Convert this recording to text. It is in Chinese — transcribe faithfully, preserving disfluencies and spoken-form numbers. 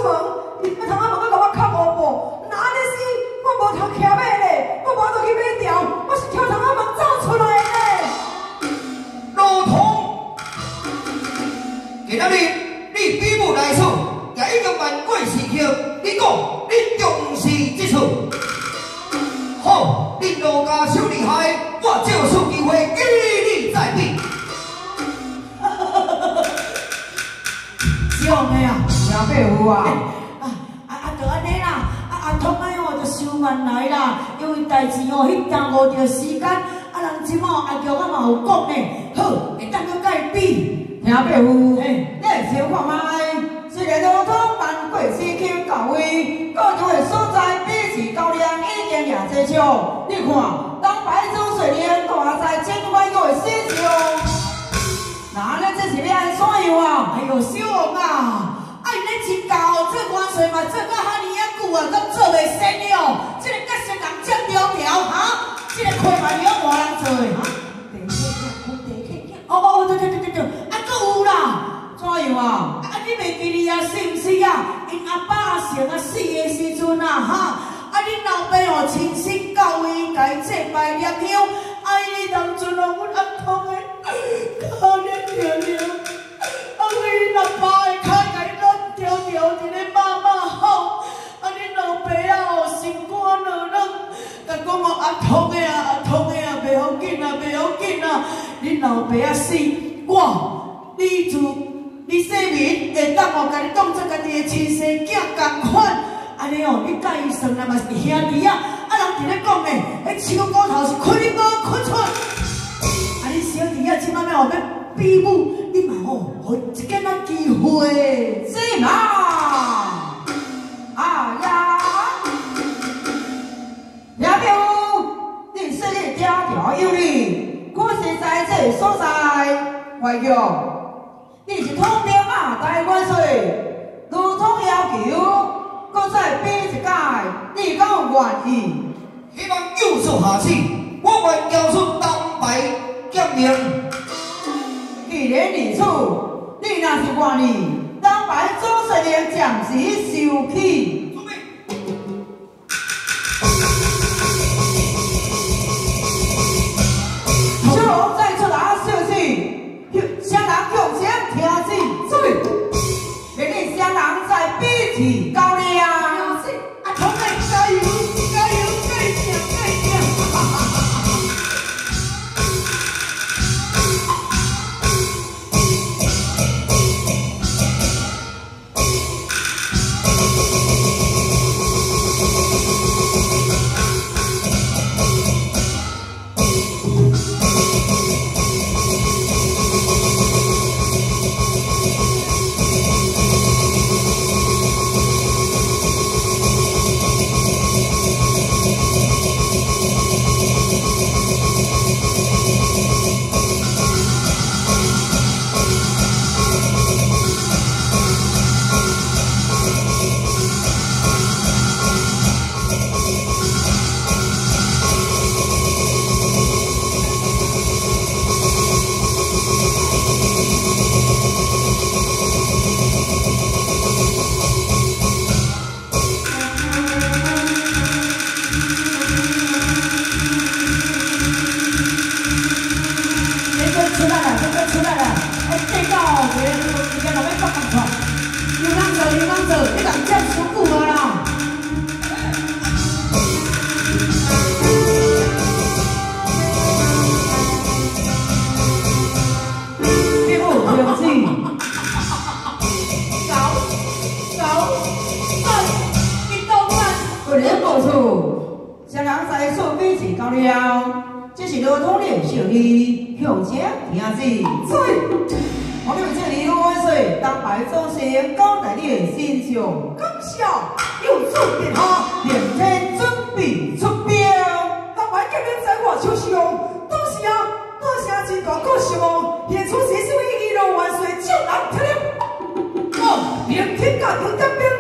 门，你要通啊无搁甲我敲五步，那安尼死，我无通徛马咧，我无得去买条，我是跳通啊门走出来的。 老童，今仔日你比武来此，也已经万过时刻，你讲你重视这次，好，你老家小厉害，我借此机会与你再比。 上的啊，小伯父啊，啊啊啊，就安尼啦，啊啊，通爱哦，就想慢来啦，因为代志哦，迄耽误着时间，啊，人即哦，阿强啊嘛有讲呢，好，会当佮甲伊比，小伯父，嘿，你会小看卖，虽然路通万过四丘到位，各种的所在比试高粱已经也济少，你看，东牌主水连大赛千万个的新秀。那咱这是要安怎样啊？哎呦，小王啊，啊，你真高，这元帅嘛做到哈尼啊久啊，敢做袂成了？这个角色人占条条哈，这个亏嘛要换人做哈。哦哦，对对对对对，啊，搁有啦，怎样啊？啊，你袂记哩啊？是毋是啊？因阿爸阿成啊死的时阵啊哈，啊，恁老爸哦亲身教伊，家祭拜念香，爱你当阵哦，阮阿痛的。可怜了了，啊！你阿爸的脚甲你乱条条，一个妈妈好，啊！你老爸啊哦心肝软软，甲讲哦阿痛的啊，阿痛的啊，袂要紧啊，袂要紧啊！你老爸啊死，我你自你姓名会当哦，甲你当作家己的亲生囝共款，安尼哦，你甲伊算来嘛是兄弟啊！啊，人伫咧讲诶，迄手骨头是开哩无开出。啊！你小弟啊，即摆要要比武，你嘛吼，互一个仔机会，是嘛？啊呀！小表，你说你条条有理，可是在这所在，外强，你是统兵啊，大元帅，如同要求，搁再比一届，你敢有愿意？ 希望有所下次，我愿交出东牌。革命，既然如此，你若是愿意，东牌总司令暂时收起。小龙再出来消息，湘南向前听旨，注意，明日湘南在比试高粱。啊，同志加油，加油，加油，加油！到了，这是老通的小弟向前听旨。所以，我们这里的万岁，当排总先交代你的心上，感谢有此殿下认真准备出兵。当排革命在我手上，多谢多谢真大高兴哦！现出是是为一路万岁，就难听了。哦，明天甲有点兵。